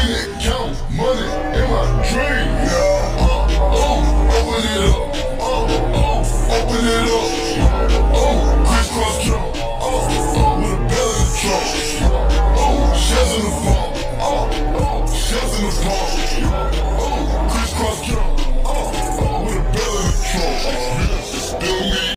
it, count money in my dream. Yeah. Open it up. Open it up. Crisscross jump. With a belly to trunk. Shells in the fall. Shells in the fall. Crisscross jump. With a belly to trunk. Still me.